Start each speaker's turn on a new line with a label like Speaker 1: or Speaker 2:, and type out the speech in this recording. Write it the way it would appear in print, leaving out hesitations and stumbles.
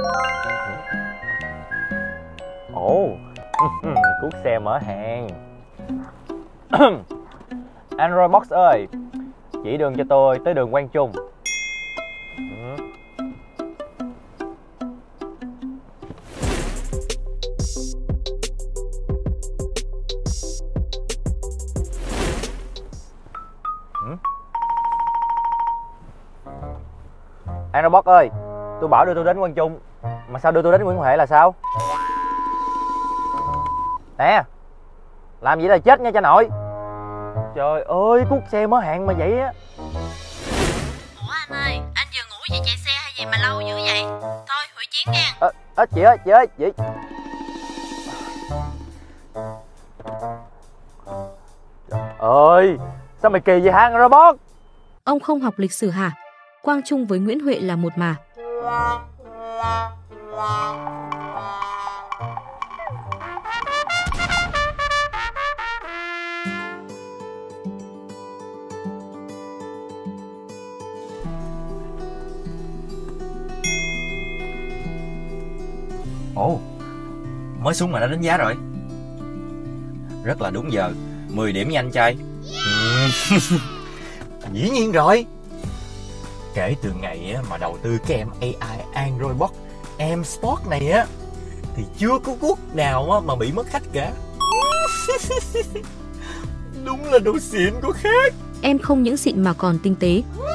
Speaker 1: Ồ, cuốc xe mở hàng. Android Box ơi, chỉ đường cho tôi tới đường Quang Trung. Android Box ơi, tôi bảo đưa tôi đến Quang Trung, mà sao đưa tôi đến Nguyễn Huệ là sao? Nè, làm gì là chết nha cha nội. Trời ơi, cuốc xe mở hàng mà vậy á.
Speaker 2: Ủa anh ơi, anh vừa ngủ về chạy xe hay gì mà lâu dữ vậy? Thôi hủy chuyến nha.
Speaker 1: Chị ơi, chị. Trời ơi, sao mày kỳ vậy hả robot?
Speaker 3: Ông không học lịch sử hả? Quang Trung với Nguyễn Huệ là một mà.
Speaker 1: Ồ, mới xuống mà đã đánh giá rồi. Rất là đúng giờ, 10 điểm nha anh trai. Dĩ nhiên rồi. Kể từ ngày mà đầu tư cái em AI Android Box em Sport này á, thì chưa có cuốc nào mà bị mất khách cả. Đúng là đồ xịn có khác.
Speaker 3: Em không những xịn mà còn tinh tế.